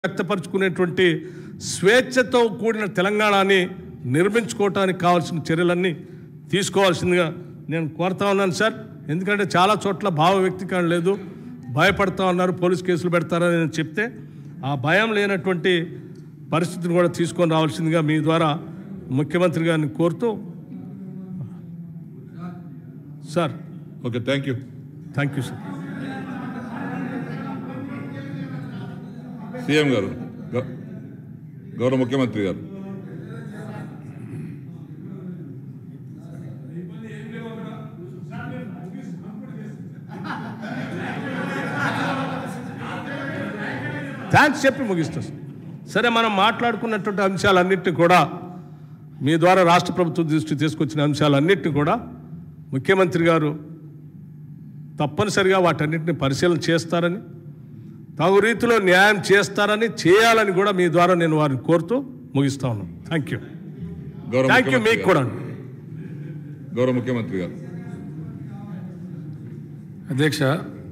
వ్యక్తపరచుకునేటువంటి స్వేచ్ఛతో కూడిన తెలంగాణని నిర్మించుకోవడానికి కావాల్సిన చర్యలన్నీ తీసుకోవాల్సిందిగా నేను కోరుతా ఉన్నాను సార్. ఎందుకంటే చాలా చోట్ల భావ వ్యక్తీకరణ లేదు, భయపడతా ఉన్నారు, పోలీస్ కేసులు పెడతారని నేను చెప్తే ఆ భయం లేనటువంటి పరిస్థితిని కూడా తీసుకొని రావాల్సిందిగా మీ ద్వారా ముఖ్యమంత్రి గారిని కోరుతూ sir. Okay, thank you sir. CM గారు, గౌరవ ముఖ్యమంత్రి గారు. థ్యాంక్స్ చెప్పి ముగిస్తాం. సరే, మనం మాట్లాడుకున్నటువంటి అంశాలన్నింటినీ కూడా మీ ద్వారా రాష్ట్ర ప్రభుత్వం దృష్టి తీసుకొచ్చిన అంశాలన్నింటినీ కూడా ముఖ్యమంత్రి గారు తప్పనిసరిగా వాటన్నింటినీ పరిశీలన చేస్తారని, తగు రీతిలో న్యాయం చేస్తారని, చేయాలని కూడా మీ ద్వారా నేను వారిని కోరుతూ ముగిస్తా ఉన్నాను. Thank you. మీకు కూడా గౌరవ ముఖ్యమంత్రి గారు. అధ్యక్ష,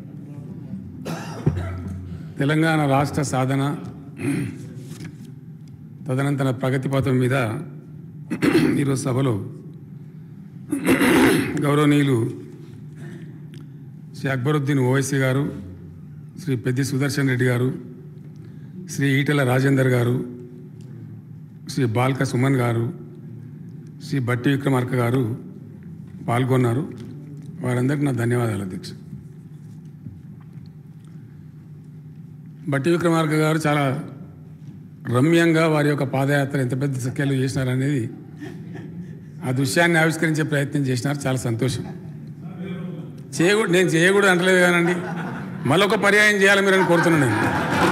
తెలంగాణ రాష్ట్ర సాధన తదనంతర ప్రగతి పథం మీద ఈరోజు సభలో గౌరవనీయులు శ్రీ అక్బరుద్దీన్ ఓవైసీ గారు, శ్రీ పెద్ది సుదర్శన్ రెడ్డి గారు, శ్రీ ఈటెల రాజేందర్ గారు, శ్రీ బాల్క సుమన్ గారు, శ్రీ బట్టి విక్రమార్క గారు పాల్గొన్నారు. వారందరికీ నా ధన్యవాదాలు అధ్యక్ష. బట్టి విక్రమార్క గారు చాలా రమ్యంగా వారి యొక్క పాదయాత్ర ఎంత పెద్ద సంఖ్యలో చేసినారనేది ఆ దృశ్యాన్ని ఆవిష్కరించే ప్రయత్నం చేసినారు. చాలా సంతోషం. నేను చేయకూడదు అంటలేదు కానండి, మళ్ళొక పర్యాయం చేయాలి మీరని కోరుతున్నాను. నేను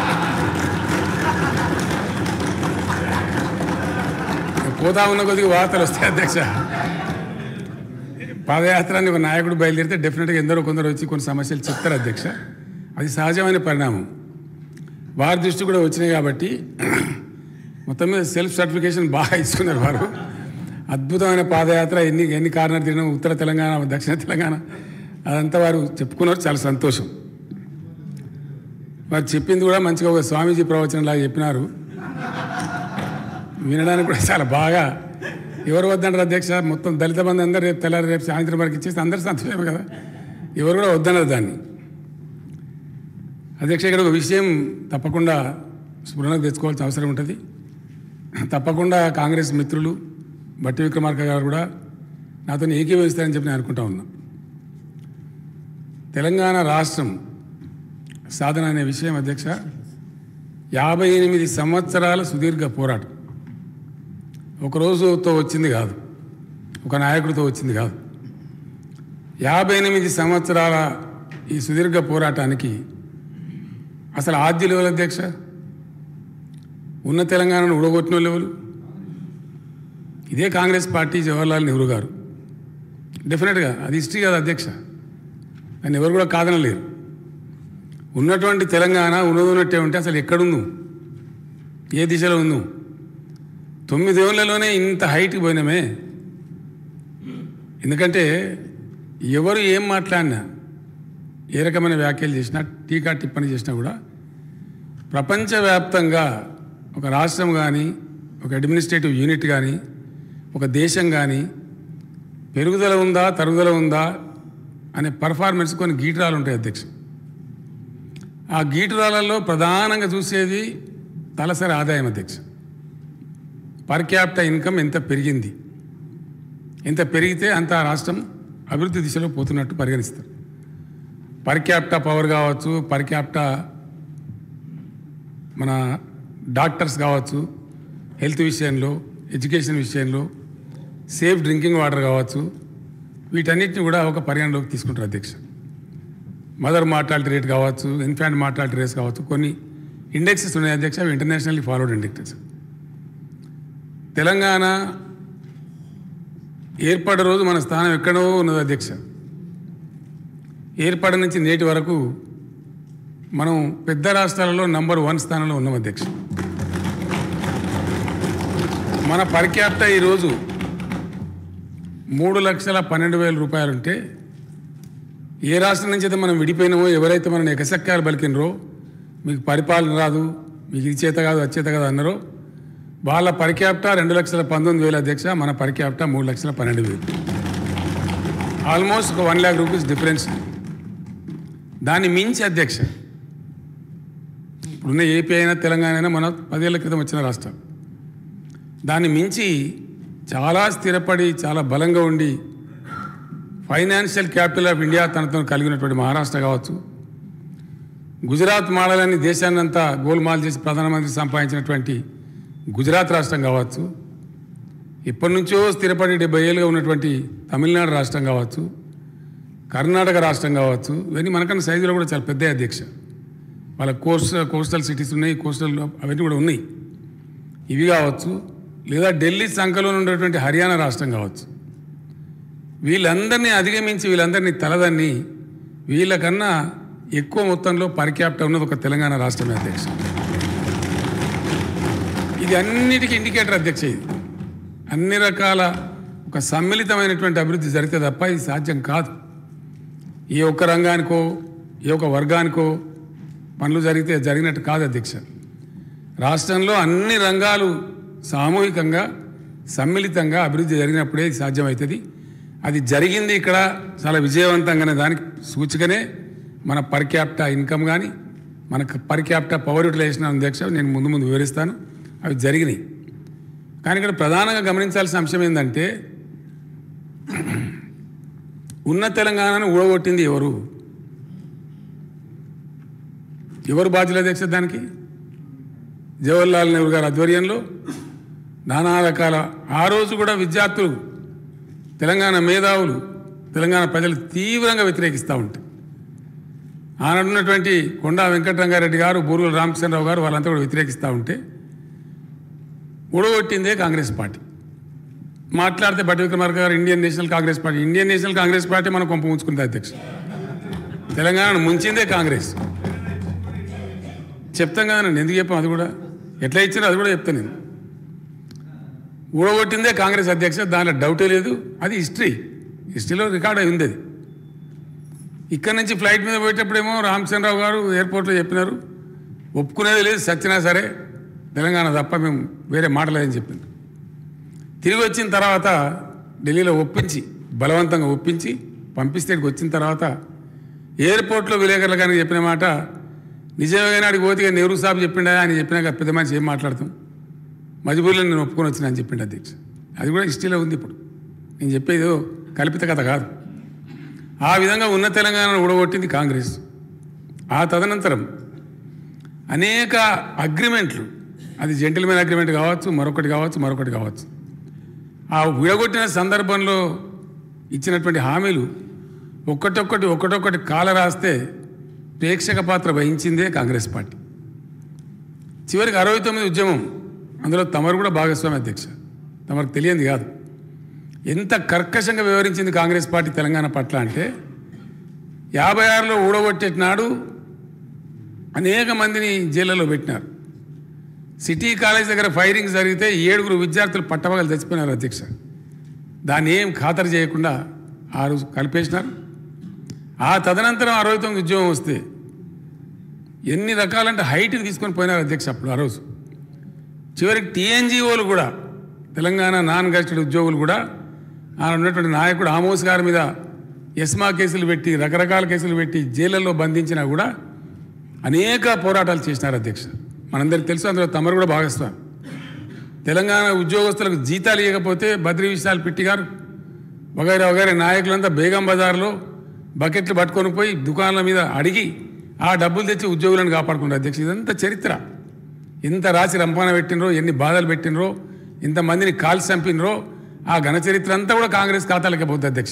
పోతా ఉన్న కొద్దిగా వార్తలు వస్తాయి అధ్యక్ష. పాదయాత్రాన్ని ఒక నాయకుడు బయలుదేరితే డెఫినెట్గా ఎందరో కొందరు వచ్చి కొన్ని సమస్యలు చెప్తారు అధ్యక్ష. అది సహజమైన పరిణామం. వారి దృష్టి కూడా వచ్చినాయి కాబట్టి మొత్తం మీద సెల్ఫ్ సర్టిఫికేషన్ బాగా ఇచ్చుకున్నారు వారు. అద్భుతమైన పాదయాత్ర, ఎన్ని కారణాలు తిరిగినాం, ఉత్తర తెలంగాణ, దక్షిణ తెలంగాణ, అదంతా వారు చెప్పుకున్నారు. చాలా సంతోషం. వారు చెప్పింది కూడా మంచిగా ఒక స్వామీజీ ప్రవచనంలాగా చెప్పినారు. వినడానికి కూడా చాలా బాగా. ఎవరు వద్దంటారు అధ్యక్ష? మొత్తం దళిత బంధు అందరూ రేపు తెల్లారి రేపు సాయంత్రం వరకు ఇచ్చేస్తే అందరూ సంతోషమే కదా. ఎవరు కూడా వద్దన్నారు దాన్ని. అధ్యక్ష, ఇక్కడ ఒక విషయం తప్పకుండా స్ఫురణకు తెచ్చుకోవాల్సిన అవసరం ఉంటుంది. తప్పకుండా కాంగ్రెస్ మిత్రులు బట్టి విక్రమార్క గారు కూడా నాతో ఏకీభవిస్తారని చెప్పి నేను అనుకుంటా ఉన్నా. తెలంగాణ రాష్ట్రం సాధన అనే విషయం అధ్యక్ష 58 సంవత్సరాల సుదీర్ఘ పోరాటం. ఒక రోజుతో వచ్చింది కాదు, ఒక నాయకుడితో వచ్చింది కాదు. 58 సంవత్సరాల ఈ సుదీర్ఘ పోరాటానికి అసలు ఆద్యులు ఎవరు అధ్యక్ష? ఉన్న తెలంగాణను ఉడగొట్టిన వాళ్ళు ఎవరు? ఇదే కాంగ్రెస్ పార్టీ, జవహర్లాల్ నెహ్రూ గారు. డెఫినెట్గా అది హిస్టరీ కదా అధ్యక్ష, అని ఎవరు కూడా కాదనలేరు. ఉన్నటువంటి తెలంగాణ ఉన్నట్టే ఉంటే అసలు ఎక్కడుందు, ఏ దిశలో ఉందు? 9 ఏళ్లలోనే ఇంత హైట్కి పోయినామే. ఎందుకంటే ఎవరు ఏం మాట్లాడినా, ఏ రకమైన వ్యాఖ్యలు చేసినా, టీకా టిప్పణి చేసినా కూడా ప్రపంచవ్యాప్తంగా ఒక రాష్ట్రం కానీ, ఒక అడ్మినిస్ట్రేటివ్ యూనిట్ కానీ, ఒక దేశం కానీ పెరుగుదల ఉందా, తరుగుదల ఉందా అనే పర్ఫార్మెన్స్ కొన్ని గీటురాలు ఉంటాయి అధ్యక్ష. ఆ గీటురాలలో ప్రధానంగా చూసేది తలసరి ఆదాయం అధ్యక్ష. పర్ క్యాపిటల్ ఇన్కమ్ ఎంత పెరిగింది, ఎంత పెరిగితే అంత రాష్ట్రం అభివృద్ధి దిశలో పోతున్నట్టు పరిగణిస్తారు. పర్ క్యాపిటల్ పవర్ కావచ్చు, పర్ క్యాపిటల్ మన డాక్టర్స్ కావచ్చు, హెల్త్ విషయంలో, ఎడ్యుకేషన్ విషయంలో, సేఫ్ డ్రింకింగ్ వాటర్ కావచ్చు, వీటన్నిటిని కూడా ఒక పరిగణలోకి తీసుకుంటారు అధ్యక్ష. మదర్ మార్టాలిటీ రేట్ కావచ్చు, ఇన్ఫాంట్ మార్టాలిటీ రేట్స్ కావచ్చు, కొన్ని ఇండెక్సెస్ ఉన్నాయి అధ్యక్ష. అవి ఇంటర్నేషనల్లీ ఫాలోడ్ ఇండెక్సెస్. తెలంగాణ ఏర్పడే రోజు మన స్థానం ఎక్కడో ఉన్నది అధ్యక్ష. ఏర్పడి నుంచి నేటి వరకు మనం పెద్ద రాష్ట్రాలలో నంబర్ 1 స్థానంలో ఉన్నాం అధ్యక్ష. మన పర్ క్యాపిటల్ ఈరోజు 3,12,000 రూపాయలు ఉంటే ఏ రాష్ట్రం నుంచి అయితే మనం విడిపోయినామో, ఎవరైతే మనల్ని ఎకసక్కాలు పలికినరో, మీకు పరిపాలన రాదు, మీకు ఇది చేత కాదు అది చేత కాదు అన్నారు. వాళ్ళ పర్ క్యాపిటా 2,19,000 అధ్యక్ష, మన పర్ క్యాపిటా 3,12,000. ఆల్మోస్ట్ ఒక 1 lakh రూపీస్ డిఫరెన్స్. దాన్ని మించి అధ్యక్ష ఇప్పుడున్న ఏపీ అయినా తెలంగాణ అయినా మన 10 ఏళ్ల క్రితం వచ్చిన రాష్ట్రం. దాన్ని మించి చాలా స్థిరపడి చాలా బలంగా ఉండి ఫైనాన్షియల్ క్యాపిటల్ ఆఫ్ ఇండియా తనతో కలిగినటువంటి మహారాష్ట్ర కావచ్చు, గుజరాత్ మోడల్ అని దేశాన్ని అంతా గోల్మాల్ చేసి ప్రధానమంత్రి సంపాదించినటువంటి గుజరాత్ రాష్ట్రం కావచ్చు, ఇప్పటి నుంచో స్థిరపడి 70 ఏళ్ళుగా ఉన్నటువంటి తమిళనాడు రాష్ట్రం కావచ్చు, కర్ణాటక రాష్ట్రం కావచ్చు, ఇవన్నీ మనకన్నా సైజులో కూడా చాలా పెద్ద అధ్యక్ష. వాళ్ళ కోస్టల్ సిటీస్ ఉన్నాయి, కోస్టల్ అవన్నీ కూడా ఉన్నాయి. ఇవి కావచ్చు, లేదా ఢిల్లీ సంఖలో ఉన్నటువంటి హర్యానా రాష్ట్రం కావచ్చు. వీళ్ళందరినీ అధిగమించి వీళ్ళందరినీ తలదన్ని వీళ్ళకన్నా ఎక్కువ మొత్తంలో పర్ క్యాపిటా ఉన్నది ఒక తెలంగాణ రాష్ట్రమే అధ్యక్ష. ఇది అన్నిటికీ ఇండికేటర్ అధ్యక్ష. ఇది అన్ని రకాల ఒక సమ్మిళితమైనటువంటి అభివృద్ధి జరిగితే తప్ప ఇది సాధ్యం కాదు. ఏ ఒక్క రంగానికో ఏ ఒక్క వర్గానికో పనులు జరిగినట్టు కాదు అధ్యక్ష. రాష్ట్రంలో అన్ని రంగాలు సామూహికంగా సమ్మిళితంగా అభివృద్ధి జరిగినప్పుడే ఇది సాధ్యమవుతుంది. అది జరిగింది ఇక్కడ చాలా విజయవంతంగానే. దానికి సూచికనే మన పర్ క్యాపిటా ఇన్కమ్ కానీ మనకు పర్ క్యాపిటా పవర్ యూటిలైజేషన్ అధ్యక్ష నేను ముందు వివరిస్తాను. అవి జరిగినాయి. కానీ ఇక్కడ ప్రధానంగా గమనించాల్సిన అంశం ఏంటంటే ఉన్న తెలంగాణను ఊడగొట్టింది ఎవరు బాధ్యులు అధ్యక్ష? దానికి జవహర్లాల్ నెహ్రూ గారి ఆధ్వర్యంలో నానా రకాల ఆ రోజు కూడా విద్యార్థులు, తెలంగాణ మేధావులు, తెలంగాణ ప్రజలు తీవ్రంగా వ్యతిరేకిస్తూ ఉంటారు. ఆనాడున్నటువంటి కొండా వెంకటరంగారెడ్డి గారు, బూరుగుల రామచంద్రరావు గారు వాళ్ళంతా కూడా వ్యతిరేకిస్తూ ఉంటే ఊడగొట్టిందే కాంగ్రెస్ పార్టీ. మాట్లాడితే బట్టి విక్రమార్క గారు ఇండియన్ నేషనల్ కాంగ్రెస్ పార్టీ మనం కొంప ఉంచుకుంది అధ్యక్ష. తెలంగాణను ముంచిందే కాంగ్రెస్. చెప్తాం కదా, నన్ను ఎందుకు చెప్పాం? అది కూడా ఎట్లా ఇచ్చినా అది కూడా చెప్తాను నేను. ఊడగొట్టిందే కాంగ్రెస్ అధ్యక్ష, దాంట్లో డౌటే లేదు. అది హిస్టరీలో రికార్డ్ అయి ఉంది. అది ఇక్కడ నుంచి ఫ్లైట్ మీద పోయేటప్పుడేమో రామచంద్రరావు గారు ఎయిర్పోర్ట్లో చెప్పినారు, ఒప్పుకునేది లేదు, సచ్చినా సరే తెలంగాణ తప్ప మేము వేరే మాటలేదని చెప్పింది. తిరిగి వచ్చిన తర్వాత ఢిల్లీలో బలవంతంగా ఒప్పించి పంపిస్తే వచ్చిన తర్వాత ఎయిర్పోర్ట్లో విలేకరులు కానీ చెప్పిన మాట నిజంగా అడిగి పోతే నెహ్రూ సాబ్ చెప్పిండా అని చెప్పినాక పెద్ద మనిషి ఏం మాట్లాడతాం, మజబూర్లో నేను ఒప్పుకొని వచ్చినా అని చెప్పిండు అధ్యక్ష. అది కూడా హిస్టరీలో ఉంది. ఇప్పుడు నేను చెప్పేది కల్పిత కథ కాదు. ఆ విధంగా ఉన్న తెలంగాణను ఊడగొట్టింది కాంగ్రెస్. ఆ తదనంతరం అనేక అగ్రిమెంట్లు, అది జెంటిల్మెన్ అగ్రిమెంట్ కావచ్చు, మరొకటి కావచ్చు, ఆ విడగొట్టిన సందర్భంలో ఇచ్చినటువంటి హామీలు ఒక్కొక్కటి కాల రాస్తే ప్రేక్షక పాత్ర వహించిందే కాంగ్రెస్ పార్టీ. చివరికి 69 ఉద్యమం, అందులో తమరు కూడా భాగస్వామి అధ్యక్ష. తమకు తెలియంది కాదు ఎంత కర్కశంగా వివరించింది కాంగ్రెస్ పార్టీ తెలంగాణ పట్ల అంటే 56లో ఊడగొట్టేటినాడు అనేక మందిని జైళ్ళలో పెట్టినారు. సిటీ కాలేజ్ దగ్గర ఫైరింగ్ జరిగితే 7 విద్యార్థులు పట్టపగలు చచ్చిపోయినారు అధ్యక్ష. దాన్ని ఏం ఖాతరు చేయకుండా ఆ రోజు కలిపేసినారు. ఆ తదనంతరం 69 ఉద్యమం వస్తే ఎన్ని రకాలంటే హైట్ని తీసుకొని పోయినారు అధ్యక్ష అప్పుడు. ఆ రోజు చివరికి టీఎన్జిఓలు కూడా, తెలంగాణ నాన్ గెజిటెడ్ ఉద్యోగులు కూడా ఆయన ఉన్నటువంటి నాయకుడు ఆమోస్ గారి మీద ఎస్మా కేసులు పెట్టి, రకరకాల కేసులు పెట్టి జైళ్ళల్లో బంధించినా కూడా అనేక పోరాటాలు చేసినారు అధ్యక్ష. మనందరికీ తెలుసు, అందులో తమరు కూడా భాగస్వామి. తెలంగాణ ఉద్యోగస్తులకు జీతాలు ఇవ్వకపోతే బద్రీ విశాల్ పిట్టి గారు వగైరా నాయకులంతా బేగం బజార్లో బకెట్లు పట్టుకొని పోయి దుకాణాల మీద అడిగి ఆ డబ్బులు తెచ్చి ఉద్యోగులను కాపాడుకున్నారు అధ్యక్ష. ఇదంతా చరిత్ర. ఎంత రాసి రంపాన పెట్టినరో, ఎన్ని బాధలు పెట్టినరో, ఇంతమందిని కాల్చి చంపినరో, ఆ ఘన చరిత్ర అంతా కూడా కాంగ్రెస్ ఖాతాలకే పోతుంది అధ్యక్ష.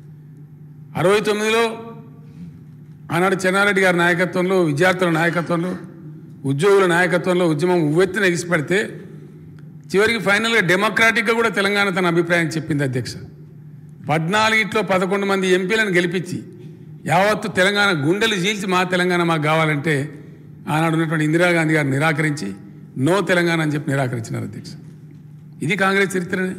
69లో ఆనాడు చెన్నారెడ్డి గారి నాయకత్వంలో, విద్యార్థుల నాయకత్వంలో, ఉద్యోగుల నాయకత్వంలో ఉద్యమం ఉవ్వెత్తున ఎగిసిపడితే చివరికి ఫైనల్గా డెమోక్రాటిక్గా కూడా తెలంగాణ తన అభిప్రాయం చెప్పింది అధ్యక్ష. 14లో 11 మంది ఎంపీలను గెలిపించి యావత్తు తెలంగాణ గుండెలు చీల్చి మా తెలంగాణ మాకు కావాలంటే ఆనాడు ఉన్నటువంటి ఇందిరాగాంధీ గారు నిరాకరించి నో తెలంగాణ అని చెప్పి నిరాకరించినారు అధ్యక్ష. ఇది కాంగ్రెస్ చరిత్రనే.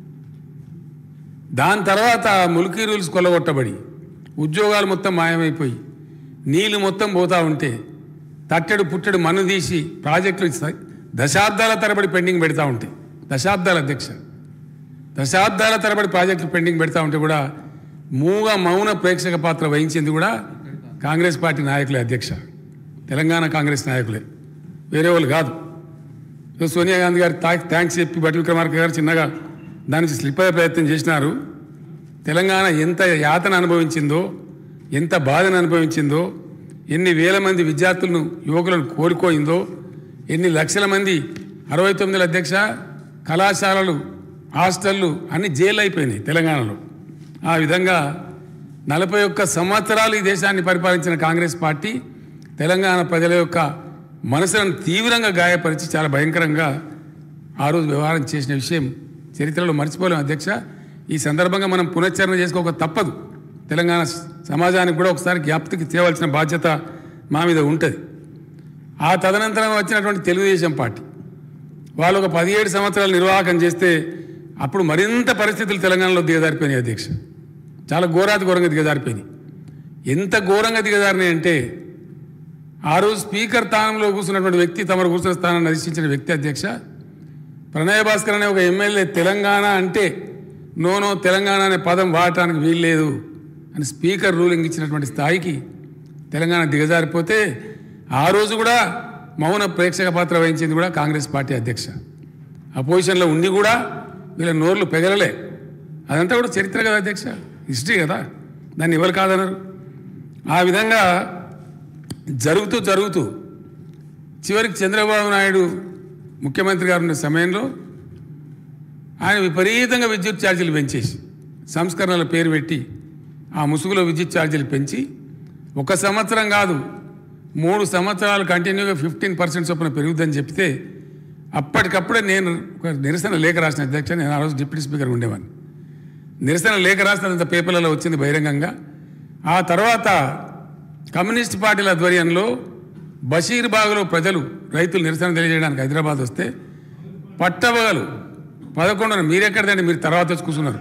దాని తర్వాత ముల్కీ రూల్స్ కొల్లగొట్టబడి ఉద్యోగాలు మొత్తం మాయమైపోయి నీళ్లు మొత్తం పోతూ ఉంటే తట్టెడు పుట్టెడు మన్ను తీసి ప్రాజెక్టులు దశాబ్దాల తరబడి పెండింగ్ పెడతా ఉంటాయి. దశాబ్దాల అధ్యక్ష, దశాబ్దాల తరబడి ప్రాజెక్టులు పెండింగ్ పెడతా ఉంటే కూడా మౌన ప్రేక్షక పాత్ర వహించింది కూడా కాంగ్రెస్ పార్టీ నాయకులే అధ్యక్ష, తెలంగాణ కాంగ్రెస్ నాయకులే, వేరే వాళ్ళు కాదు. సోనియా గాంధీ గారు థ్యాంక్స్ చెప్పి బట్టి విక్రమార్క గారు చిన్నగా దాని నుంచి స్లిప్ అయ్యే ప్రయత్నం చేసినారు. తెలంగాణ ఎంత యాతన అనుభవించిందో, ఎంత బాధను అనుభవించిందో, ఎన్ని వేల మంది విద్యార్థులను యువకులను కోల్పోయిందో, ఎన్ని లక్షల మంది 69 అధ్యక్ష కళాశాలలు హాస్టళ్ళు అన్ని జైలు అయిపోయినాయి తెలంగాణలో. ఆ విధంగా 41 సంవత్సరాలు ఈ దేశాన్ని పరిపాలించిన కాంగ్రెస్ పార్టీ తెలంగాణ ప్రజల యొక్క మనసులను తీవ్రంగా గాయపరిచి చాలా భయంకరంగా ఆ రోజు వ్యవహారం చేసిన విషయం చరిత్రలో మర్చిపోలేం అధ్యక్ష. ఈ సందర్భంగా మనం పునశ్చరణ చేసుకోక తప్పదు. తెలంగాణ సమాజానికి కూడా ఒకసారి జ్ఞాపకకి తేవలసిన బాధ్యత మా మీద ఉంటుంది. ఆ తదనంతరం వచ్చినటువంటి తెలుగుదేశం పార్టీ వాళ్ళు ఒక 17 సంవత్సరాలు నిర్వాహకం చేస్తే అప్పుడు మరింత పరిస్థితులు తెలంగాణలో దిగజారిపోయినాయి అధ్యక్ష. చాలా ఘోరంగా దిగజారిపోయినాయి. ఎంత ఘోరంగా దిగజారినాయి అంటే ఆ రోజు స్పీకర్ స్థానంలో కూర్చున్నటువంటి వ్యక్తి, తమరు కూర్చున్న స్థానాన్ని అధిష్ఠించిన వ్యక్తి అధ్యక్ష ప్రణయ్ భాస్కర్ అనే ఒక ఎమ్మెల్యే తెలంగాణ అంటే నో తెలంగాణ అనే పదం వాడటానికి వీల్లేదు అని స్పీకర్ రూలింగ్ ఇచ్చినటువంటి స్థాయికి తెలంగాణ దిగజారిపోతే ఆ రోజు కూడా మౌన ప్రేక్షక పాత్ర వహించింది కూడా కాంగ్రెస్ పార్టీ అధ్యక్ష. అపోజిషన్లో ఉండి కూడా వీళ్ళ నోర్లు పెగలలే. అదంతా కూడా చరిత్ర కదా అధ్యక్ష, హిస్టరీ కదా, దాన్ని ఎవరు కాదన్నారు. ఆ విధంగా జరుగుతూ చివరికి చంద్రబాబు నాయుడు ముఖ్యమంత్రి గారు ఉన్న సమయంలో ఆయన విపరీతంగా విద్యుత్ ఛార్జీలు పెంచేసి సంస్కరణల పేరు పెట్టి ఆ ముసుగులో విద్యుత్ ఛార్జీలు పెంచి 1 సంవత్సరం కాదు 3 సంవత్సరాలు కంటిన్యూగా 15% చొప్పున పెరుగుద్దని చెప్తే అప్పటికప్పుడే నేను ఒక నిరసన లేఖ రాసిన అధ్యక్ష. నేను ఆ రోజు డిప్యూటీ స్పీకర్ ఉండేవాడిని. నిరసన లేఖ రాసినంత పేపర్లలో వచ్చింది బహిరంగంగా. ఆ తర్వాత కమ్యూనిస్ట్ పార్టీల ఆధ్వర్యంలో బషీర్బాగ్లో ప్రజలు రైతులు నిరసన తెలియజేయడానికి హైదరాబాద్ వస్తే పట్టబగలు 11 మీరెక్కడదండి, మీరు తర్వాత వచ్చి కూర్చున్నారు.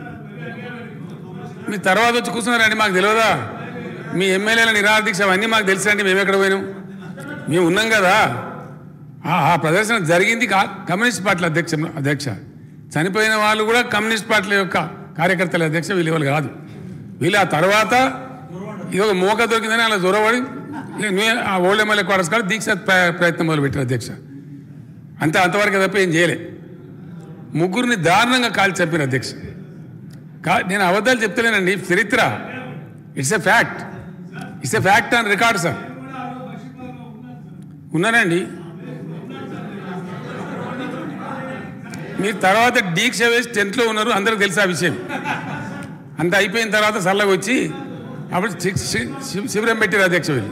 మీరు తర్వాత వచ్చి కూర్చున్నారండి, మాకు తెలియదా? మీ ఎమ్మెల్యేల నిరాదీక్ష అవన్నీ మాకు తెలుసండి, మేము ఎక్కడ పోయినాం, మేము ఉన్నాం కదా. ఆ ప్రదర్శన జరిగింది కమ్యూనిస్ట్ పార్టీల అధ్యక్ష. చనిపోయిన వాళ్ళు కూడా కమ్యూనిస్ట్ పార్టీల యొక్క కార్యకర్తల అధ్యక్ష, వీళ్ళు కాదు. వీళ్ళు ఆ తర్వాత ఇదొక మోక దొరికిందని అలా దొరబడి ఆ ఓల్డ్ ఎమ్మెల్యే క్వార్టర్స్ కాదు దీక్ష ప్రయత్నం మొదలుపెట్టారు అధ్యక్ష. అంతవరకు తప్ప ఏం చేయలే. 3 దారుణంగా కాల్చి చంపారు అధ్యక్ష. నేను అబద్ధాలు చెప్తలేనండి, చరిత్ర. It's a fact on record sir. ఉన్నారండి. మీరు తర్వాత దీక్ష వేసి 10th లో ఉన్నారు, అందరికి తెలుసు ఆ విషయం. అంత అయిపోయిన తర్వాత సల్లగా వచ్చి అప్పుడు శిబిరం పెట్టారు అధ్యక్ష. వీళ్ళు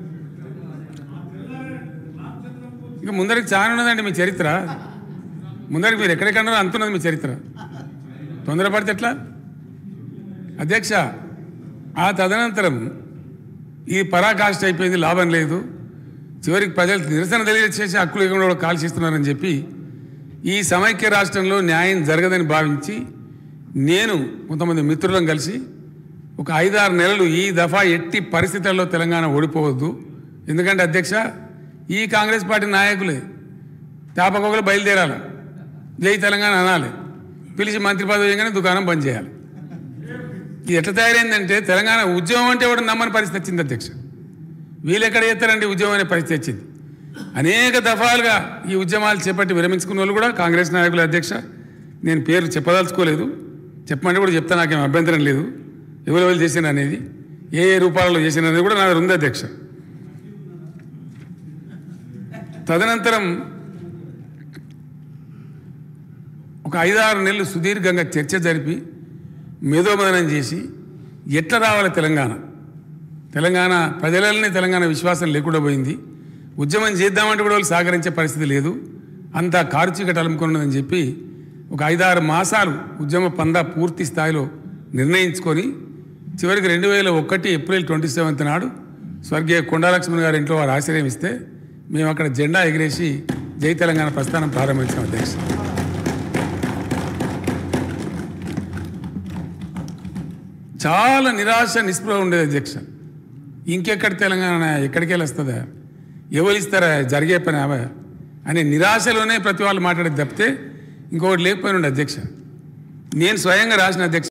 ఇంకా ముందరికి చాలా ఉన్నదండి మీ చరిత్ర. ముందరికి మీరు ఎక్కడెక్కడన్నారో అంతున్నది మీ చరిత్ర. తొందరపడితే ఎట్లా అధ్యక్ష? ఆ తదనంతరం ఈ పరాకాష్ఠ అయిపోయింది, లాభం లేదు, చివరికి ప్రజలు నిరసన తెలియజేసి హక్కులు ఇవ్వకుండా కాల్చిస్తున్నారని చెప్పి ఈ సమైక్య రాష్ట్రంలో న్యాయం జరగదని భావించి నేను కొంతమంది మిత్రులను కలిసి ఒక 5-6 నెలలు ఈ దఫా ఎట్టి పరిస్థితుల్లో తెలంగాణ ఓడిపోవద్దు, ఎందుకంటే అధ్యక్ష ఈ కాంగ్రెస్ పార్టీ నాయకులే తాపకొకలు బయలుదేరాలి, జై తెలంగాణ అనాలి, పిలిచి మంత్రి పదవి చేయగానే దుకాణం బంద్ చేయాలి. ఇది ఎట్లా తయారైందంటే తెలంగాణ ఉద్యమం అంటే కూడా నమ్మని పరిస్థితి వచ్చింది అధ్యక్ష. వీళ్ళు ఎక్కడ చేస్తారండి ఉద్యమం అనే పరిస్థితి వచ్చింది. అనేక దఫాలుగా ఈ ఉద్యమాలు చేపట్టి విరమించుకున్న వాళ్ళు కూడా కాంగ్రెస్ నాయకులు అధ్యక్ష. నేను పేరు చెప్పదలుచుకోలేదు, చెప్పమంటే కూడా చెప్తా, నాకేం అభ్యంతరం లేదు. ఎవరెవరు చేసిన అనేది, ఏ రూపాలలో చేసిన అనేది కూడా నా దగ్గర ఉంది అధ్యక్ష. తదనంతరం ఒక 5-6 నెలలు సుదీర్ఘంగా చర్చ జరిపి మేధోమదనం చేసి ఎట్లా రావాలి తెలంగాణ ప్రజలనే తెలంగాణ విశ్వాసం లేకుండా పోయింది, ఉద్యమం చేద్దామంటే కూడా వాళ్ళు సహకరించే పరిస్థితి లేదు, అంతా కారుచీకటి అలుముకున్నదని చెప్పి ఒక 5-6 మాసాలు ఉద్యమ పందా పూర్తి స్థాయిలో నిర్ణయించుకొని చివరికి 2001 ఏప్రిల్ 27 నాడు స్వర్గీయ కొండాలక్ష్మణ్ గారి ఇంట్లో వారు ఆశ్రయం ఇస్తే మేము అక్కడ జెండా ఎగిరేసి జై తెలంగాణ ప్రస్థానం ప్రారంభించాం అధ్యక్ష. చాలా నిరాశ నిస్పృహ ఉండేది అధ్యక్ష. ఇంకెక్కడ తెలంగాణ ఎక్కడికి వెళ్ళి వస్తుందా, ఎవరు ఇస్తారా జరిగే పని అనే నిరాశలోనే ప్రతి వాళ్ళు మాట్లాడేది తప్పితే ఇంకొకటి లేకపోయినండి అధ్యక్ష. నేను స్వయంగా రాసిన అధ్యక్ష